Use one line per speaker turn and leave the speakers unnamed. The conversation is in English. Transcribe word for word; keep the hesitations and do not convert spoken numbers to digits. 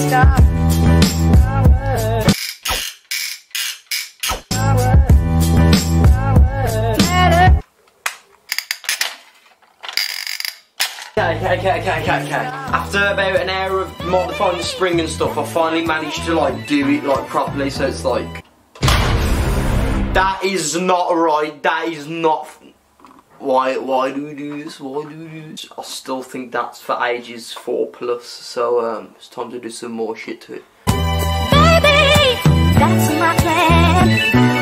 Okay, okay, okay, okay, okay. After about an hour of modifying the spring and stuff, I finally managed to like do it like properly, so it's like... That is not right, that is not... Why, why do we do this, why do we do this? I still think that's for ages four plus, so um, it's time to do some more shit to it.
Baby, that's my plan.